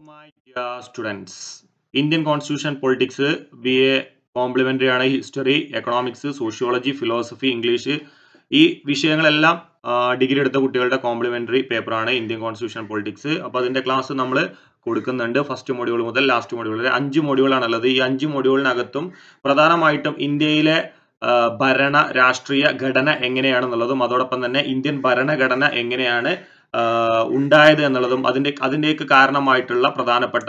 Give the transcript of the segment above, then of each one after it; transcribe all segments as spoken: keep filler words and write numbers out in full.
My dear students, Indian Constitution Politics B A complementary ആണ് history economics sociology philosophy English ഈ വിഷയങ്ങളെല്ലാം degree എടുത്ത കുട്ടികളുടെ കോംപ്ലിമെന്ററി പേപ്പറാണ് ഇന്ത്യൻ കോൺസ്റ്റിറ്റ്യൂഷൻ പൊളിറ്റിക്സ്. അപ്പോൾ അതിന്റെ ക്ലാസ് നമ്മൾ കൊടുക്കുന്നുണ്ട്. ഫസ്റ്റ് മൊഡ്യൂൾ മുതൽ ലാസ്റ്റ് മൊഡ്യൂൾ വരെ അഞ്ച് മൊഡ്യൂളാണുള്ളത്. ഈ അഞ്ച് മൊഡ്യൂളിനകത്തും പ്രധാനമായിട്ടും ഇന്ത്യയിലെ ഭരണ രാഷ്ട്രീയ ഘടന എങ്ങനെയാണെന്നുള്ളതും അതോടൊപ്പം തന്നെ ഇന്ത്യൻ ഭരണഘടന എങ്ങനെയാണ് ഉണ്ടായത് എന്നുള്ളതും അതിന്റെ അതിൻ്റെയൊക്കെ കാരണമായിട്ടുള്ള പ്രധാനപ്പെട്ട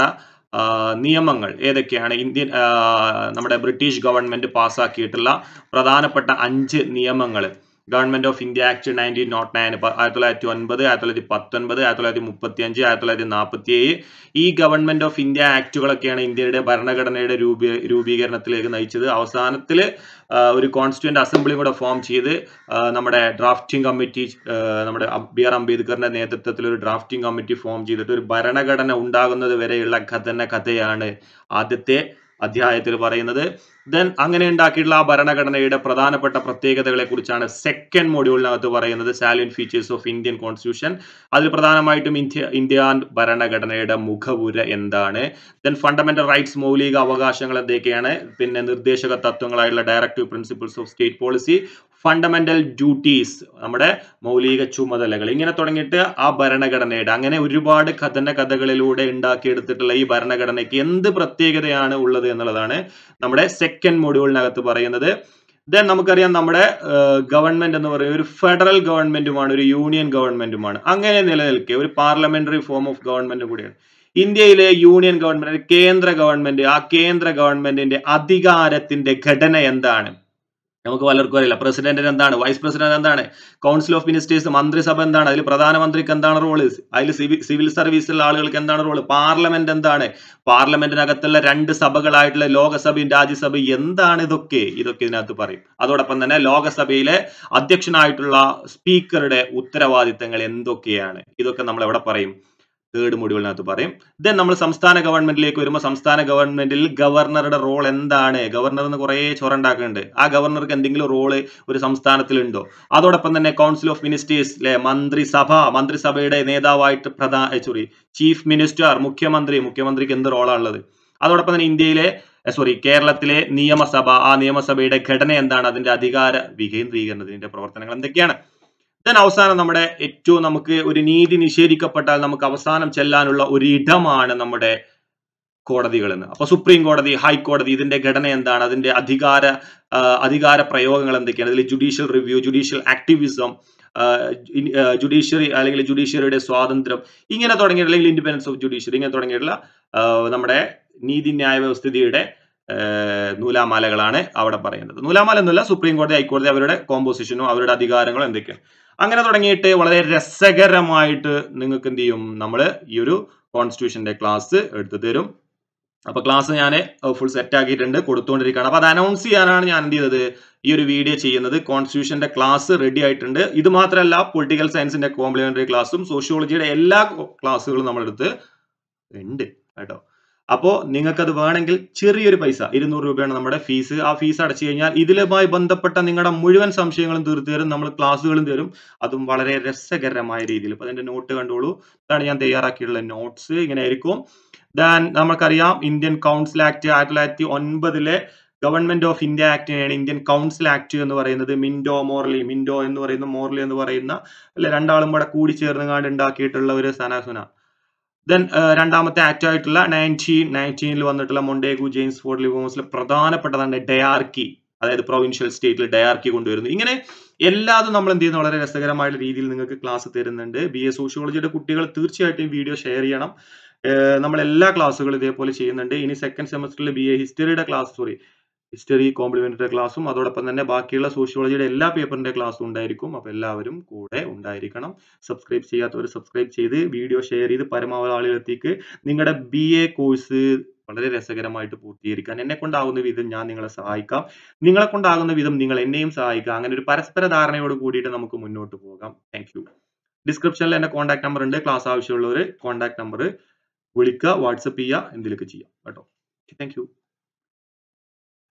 നിയമങ്ങൾ ഏതൊക്കെയാണ്, ഇന്ത്യൻ നമ്മുടെ ബ്രിട്ടീഷ് ഗവൺമെന്റ് പാസ്സാക്കിയിട്ടുള്ള പ്രധാനപ്പെട്ട അഞ്ച് നിയമങ്ങൾ, government of India act nineteen nought nine ആയിരത്തി തൊള്ളായിരത്തി ഒൻപത് ആയിരത്തി തൊള്ളായിരത്തി പത്തൊൻപത് ആയിരത്തി തൊള്ളായിരത്തി മുപ്പത്തി അഞ്ച് ആയിരത്തി തൊള്ളായിരത്തി നാൽപ്പത്തി ഏഴ് ഈ ഗവൺമെന്റ് ഓഫ് ഇന്ത്യ ആക്ടുകളൊക്കെയാണ് ഇന്ത്യയുടെ ഭരണഘടനയുടെ രൂപീ രൂപീകരണത്തിലേക്ക് നയിച്ചത്. അവസാനത്തിൽ ഒരു കോൺസ്റ്റിറ്റ്യൂന്റ് അസംബ്ലിയും കൂടെ ഫോം ചെയ്ത് നമ്മുടെ ഡ്രാഫ്റ്റിംഗ് കമ്മിറ്റി, നമ്മുടെ ബി ആർ അംബേദ്കറിന്റെ നേതൃത്വത്തിൽ ഒരു ഡ്രാഫ്റ്റിംഗ് കമ്മിറ്റി ഫോം ചെയ്തിട്ട് ഒരു ഭരണഘടന ഉണ്ടാകുന്നത് വരെയുള്ള ഘടന കഥയാണ് ആദ്യത്തെ അധ്യായത്തിൽ പറയുന്നത്. ദെൻ അങ്ങനെ ഉണ്ടാക്കിയിട്ടുള്ള ആ ഭരണഘടനയുടെ പ്രധാനപ്പെട്ട പ്രത്യേകതകളെ കുറിച്ചാണ് സെക്കൻഡ് മൊഡ്യൂളിനകത്ത് പറയുന്നത്, salient features of Indian constitution. അതിൽ പ്രധാനമായിട്ടും ഇന്ത്യ ഇന്ത്യ ഭരണഘടനയുടെ മുഖവുര എന്താണ്, ദെൻ ഫണ്ടമെന്റൽ റൈറ്റ്സ് മൗലിക അവകാശങ്ങൾ എന്തൊക്കെയാണ്, പിന്നെ നിർദ്ദേശക തത്വങ്ങളായിട്ടുള്ള directive principles of state policy, fundamental duties നമ്മുടെ മൗലിക ചുമതലകൾ, ഇങ്ങനെ തുടങ്ങിയിട്ട് ആ ഭരണഘടനയുടെ അങ്ങനെ ഒരുപാട് കഥന കഥകളിലൂടെ ഉണ്ടാക്കിയെടുത്തിട്ടുള്ള ഈ ഭരണഘടനയ്ക്ക് എന്ത് പ്രത്യേകതയാണ് ഉള്ളത് എന്നുള്ളതാണ് നമ്മുടെ സെക്കൻഡ് മൊഡ്യൂളിനകത്ത് പറയുന്നത്. ദെൻ നമുക്കറിയാം നമ്മുടെ ഗവൺമെന്റ് എന്ന് പറയുന്നത് ഒരു ഫെഡറൽ ഗവൺമെന്റുമാണ്, ഒരു യൂണിയൻ ഗവൺമെന്റുമാണ്. അങ്ങനെ നിലനിൽക്കെ ഒരു പാർലമെന്ററി ഫോം ഓഫ് ഗവൺമെന്റ് കൂടിയാണ് ഇന്ത്യയിലെ യൂണിയൻ ഗവൺമെന്റ്, കേന്ദ്ര ഗവൺമെന്റ്. ആ കേന്ദ്ര ഗവൺമെന്റിന്റെ അധികാരത്തിന്റെ ഘടന എന്താണ് നമുക്ക് പലർക്കും അറിയില്ല. പ്രസിഡന്റിന് എന്താണ്, വൈസ് പ്രസിഡന്റ് എന്താണ്, കൗൺസിൽ ഓഫ് മിനിസ്റ്റേഴ്സ് മന്ത്രിസഭ എന്താണ്, അതിൽ പ്രധാനമന്ത്രിക്ക് എന്താണ് റോള്, അതിൽ സിവിൽ സിവിൽ സർവീസിലുള്ള ആളുകൾക്ക് എന്താണ് റോള്, പാർലമെന്റ് എന്താണ്, പാർലമെന്റിനകത്തുള്ള രണ്ട് സഭകളായിട്ടുള്ള ലോകസഭയും രാജ്യസഭയും എന്താണ്, ഇതൊക്കെ ഇതൊക്കെ ഇതിനകത്ത് പറയും. അതോടൊപ്പം തന്നെ ലോകസഭയിലെ അധ്യക്ഷനായിട്ടുള്ള സ്പീക്കറുടെ ഉത്തരവാദിത്തങ്ങൾ എന്തൊക്കെയാണ്, ഇതൊക്കെ നമ്മൾ എവിടെ പറയും, തേർഡ് മൊഡ്യൂളിനകത്ത് പറയും. ദെൻ നമ്മൾ സംസ്ഥാന ഗവൺമെന്റിലേക്ക് വരുമ്പോൾ സംസ്ഥാന ഗവൺമെന്റിൽ ഗവർണറുടെ റോൾ എന്താണ്, ഗവർണർ എന്ന് കുറേ ചൊറണ്ടാക്കുന്നുണ്ട്, ആ ഗവർണർക്ക് എന്തെങ്കിലും റോള് ഒരു സംസ്ഥാനത്തിലുണ്ടോ. അതോടൊപ്പം തന്നെ കൗൺസിൽ ഓഫ് മിനിസ്റ്റേഴ്സ് അല്ലെ, മന്ത്രിസഭ, മന്ത്രിസഭയുടെ നേതാവായിട്ട് പ്രധാന സോറി ചീഫ് മിനിസ്റ്റർ, മുഖ്യമന്ത്രി, മുഖ്യമന്ത്രിക്ക് എന്ത് റോളാണ് ഉള്ളത്. അതോടൊപ്പം തന്നെ ഇന്ത്യയിലെ സോറി കേരളത്തിലെ നിയമസഭ, ആ നിയമസഭയുടെ ഘടന എന്താണ്, അതിന്റെ അധികാര വികേന്ദ്രീകരണത്തിന്റെ പ്രവർത്തനങ്ങൾ എന്തൊക്കെയാണ്. ദെൻ അവസാനം നമ്മുടെ ഏറ്റവും നമുക്ക് ഒരു നീതി നിഷേധിക്കപ്പെട്ടാൽ നമുക്ക് അവസാനം ചെല്ലാനുള്ള ഒരു ഇടമാണ് നമ്മുടെ കോടതികൾ എന്ന്. അപ്പൊ സുപ്രീം കോടതി, ഹൈക്കോടതി, ഇതിന്റെ ഘടന എന്താണ്, അതിന്റെ അധികാര അധികാര പ്രയോഗങ്ങൾ എന്തൊക്കെയാണ്, അതിൽ judicial review, judicial activism, judiciary അല്ലെങ്കിൽ ജുഡീഷ്യറിയുടെ സ്വാതന്ത്ര്യം, ഇങ്ങനെ തുടങ്ങിയ അല്ലെങ്കിൽ ഇൻഡിപെൻഡൻസ് ഓഫ് ജുഡീഷ്യറി, ഇങ്ങനെ തുടങ്ങിയിട്ടുള്ള നമ്മുടെ നീതിന്യായ വ്യവസ്ഥിതിയുടെ നൂലാമാലകളാണ് അവിടെ പറയുന്നത്. നൂലാമാല എന്നല്ല, സുപ്രീം കോടതി, ഹൈക്കോടതി, അവരുടെ കോമ്പോസിഷനും അവരുടെ അധികാരങ്ങളും എന്തൊക്കെയാണ്, അങ്ങനെ തുടങ്ങിയിട്ട് വളരെ രസകരമായിട്ട് നിങ്ങൾക്ക് എന്ത് ചെയ്യും, നമ്മൾ ഈ ഒരു കോൺസ്റ്റിറ്റ്യൂഷന്റെ ക്ലാസ് എടുത്തു തരും. അപ്പൊ ക്ലാസ് ഞാൻ ഫുൾ സെറ്റ് ആക്കിയിട്ടുണ്ട്, കൊടുത്തുകൊണ്ടിരിക്കുകയാണ്. അപ്പൊ അത് അനൗൺസ് ചെയ്യാനാണ് ഞാൻ എന്ത് ചെയ്തത്, ഈ ഒരു വീഡിയോ ചെയ്യുന്നത്. കോൺസ്റ്റിറ്റ്യൂഷന്റെ ക്ലാസ് റെഡി ആയിട്ടുണ്ട്. ഇത് മാത്രമല്ല, പൊളിറ്റിക്കൽ സയൻസിന്റെ കോംപ്ലിമെന്ററി ക്ലാസ്സും സോഷ്യോളജിയുടെ എല്ലാ ക്ലാസ്സുകളും നമ്മളെടുത്ത് ഉണ്ട് കേട്ടോ. അപ്പോൾ നിങ്ങൾക്കത് വേണമെങ്കിൽ ചെറിയൊരു പൈസ, ഇരുന്നൂറ് രൂപയാണ് നമ്മുടെ ഫീസ്. ആ ഫീസ് അടച്ചു കഴിഞ്ഞാൽ ഇതിലുമായി ബന്ധപ്പെട്ട നിങ്ങളുടെ മുഴുവൻ സംശയങ്ങളും തീർത്തു തരും, നമ്മൾ ക്ലാസ്സുകളും തരും, അതും വളരെ രസകരമായ രീതിയിൽ. അപ്പൊ അതിന്റെ നോട്ട് കണ്ടോളൂ, ഇതാണ് ഞാൻ തയ്യാറാക്കിയിട്ടുള്ള നോട്ട്സ്, ഇങ്ങനെ ആയിരിക്കും. ദാൻ നമുക്കറിയാം ഇന്ത്യൻ കൗൺസിൽ ആക്ട് ആയിരത്തി തൊള്ളായിരത്തി ഒൻപതിലെ ഗവൺമെന്റ് ഓഫ് ഇന്ത്യ ആക്ടിനെയാണ് ഇന്ത്യൻ കൗൺസിൽ ആക്ട് എന്ന് പറയുന്നത്. മിന്റോ മോർലി, മിന്റോ എന്ന് പറയുന്ന മോർലി എന്ന് പറയുന്ന അല്ലെ രണ്ടാളും കൂടെ കൂടി ചേർന്നുകാണ്ട് ഉണ്ടാക്കിയിട്ടുള്ള ഒരു സനാസുന. ദെൻ രണ്ടാമത്തെ ആക്ട് ആയിട്ടുള്ള നയൻറ്റീൻ നയൻറ്റീനിൽ വന്നിട്ടുള്ള മൊണ്ടേഗു ജെയിംസ് ഫോർഡ് ലിവോസിലെ പ്രധാനപ്പെട്ടതാണ് ഡയാർക്കി, അതായത് പ്രൊവിൻഷ്യൽ സ്റ്റേറ്റിൽ ഡയാർക്കി കൊണ്ടുവരുന്നു. ഇങ്ങനെ എല്ലാതും നമ്മൾ എന്ത് ചെയ്യുന്നു, വളരെ രസകരമായ രീതിയിൽ നിങ്ങൾക്ക് ക്ലാസ് തരുന്നുണ്ട്. ബി എ സോഷ്യോളജിയുടെ കുട്ടികൾ തീർച്ചയായിട്ടും വീഡിയോ ഷെയർ ചെയ്യണം. നമ്മൾ എല്ലാ ക്ലാസ്സുകളും ഇതേപോലെ ചെയ്യുന്നുണ്ട്. ഇനി സെക്കൻഡ് സെമസ്റ്ററിൽ ബി എ ഹിസ്റ്ററിയുടെ ക്ലാസ് സോറി ഹിസ്റ്ററി കോംപ്ലിമെന്ററി ക്ലാസ്സും അതോടൊപ്പം തന്നെ ബാക്കിയുള്ള സോഷ്യോളജിയുടെ എല്ലാ പേപ്പറിന്റെ ക്ലാസ്സും ഉണ്ടായിരിക്കും. അപ്പൊ എല്ലാവരും കൂടെ ഉണ്ടായിരിക്കണം. സബ്സ്ക്രൈബ് ചെയ്യാത്തവർ സബ്സ്ക്രൈബ് ചെയ്ത് വീഡിയോ ഷെയർ ചെയ്ത് പരമാവധി ആളുകളിലേക്ക് നിങ്ങളുടെ ബി എ കോഴ്സ് വളരെ രസകരമായിട്ട് പൂർത്തീകരിക്കാൻ എന്നെ കൊണ്ടാകുന്ന വിധം ഞാൻ നിങ്ങളെ സഹായിക്കാം, നിങ്ങളെ കൊണ്ടാകുന്ന വിധം നിങ്ങൾ എന്നെയും സഹായിക്കാം. അങ്ങനെ ഒരു പരസ്പര ധാരണയോട് കൂടിയിട്ട് നമുക്ക് മുന്നോട്ട് പോകാം. Thank you. ഡിസ്ക്രിപ്ഷനിൽ എന്റെ കോൺടാക്ട് നമ്പർ ഉണ്ട്. ക്ലാസ് ആവശ്യമുള്ളവർ കോൺടാക്ട് നമ്പർ വിളിക്കുക, വാട്സപ്പ് ചെയ്യുക, എന്തെങ്കിലുമൊക്കെ ചെയ്യാം കേട്ടോ. Thank U.